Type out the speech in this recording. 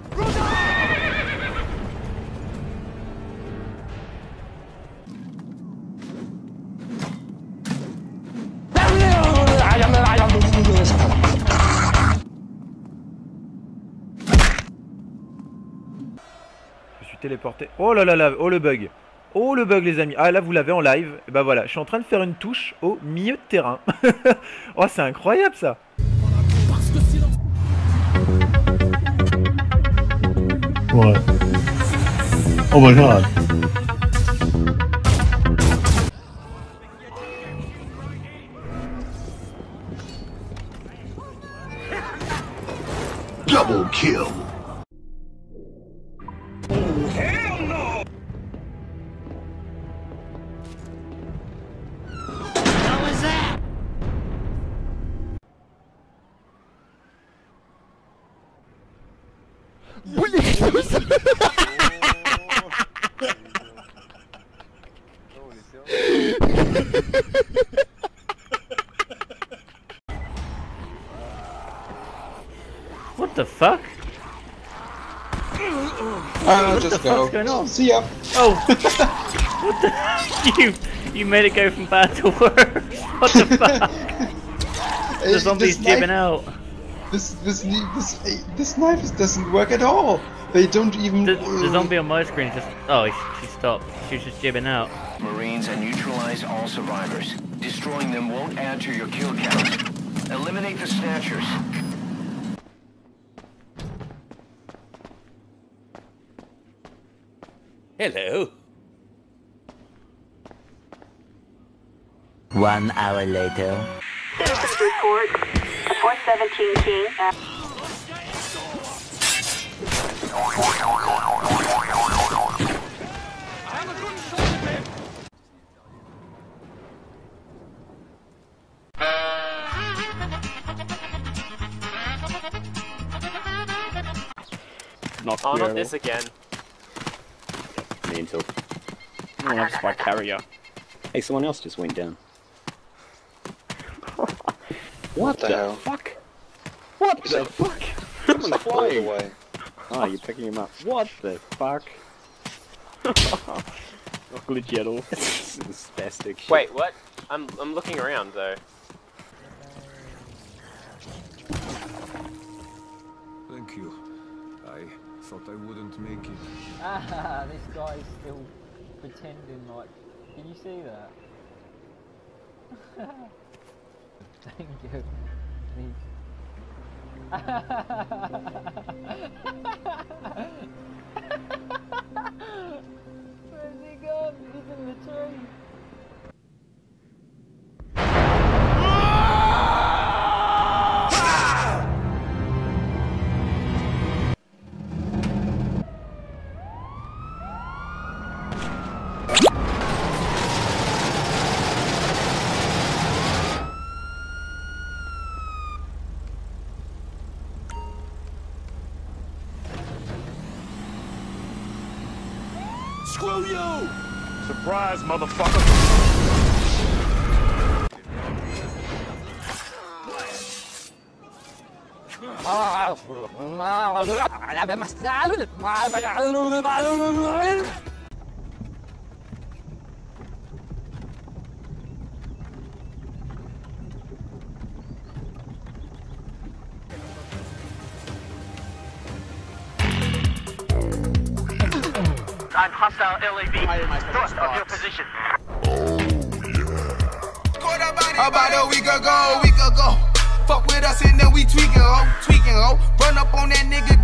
Je suis téléporté. Oh là là là, oh le bug. Oh le bug les amis. Ah là vous l'avez en live. Et bah voilà, je suis en train de faire une touche au milieu de terrain. Oh c'est incroyable ça. Ouais. Oh my god. Double kill. What the fuck? Just go. What's going on? See ya. Oh! What the? You made it go from bad to worse. What the fuck? The zombie's jibbing out. This knife doesn't work at all. They don't even. The zombie on my screen just. Oh, she stopped. She was just jibbing out. Marines and neutralize all survivors. Destroying them won't add to your kill count. Eliminate the snatchers. Hello. 1 hour later. Citizens report 417 King. Not oh, not this again. Me until. Oh, that's my carrier. Hey, someone else just went down. What the hell? Fuck? What the fuck? Someone's flying away. Oh, you're picking him up. What the fuck? Not glitchy at all. This is spastic shit. Wait, what? I'm looking around though. Thank you. I thought I wouldn't make it. Ah, this guy's still pretending like. Can you see that? Thank you. Where's he gone? He's in the tree. Screw you! Surprise, motherfucker! I'm hostile LAV. North of your position. About a week ago. Fuck with us and then we tweaking, ho. Run up on that nigga.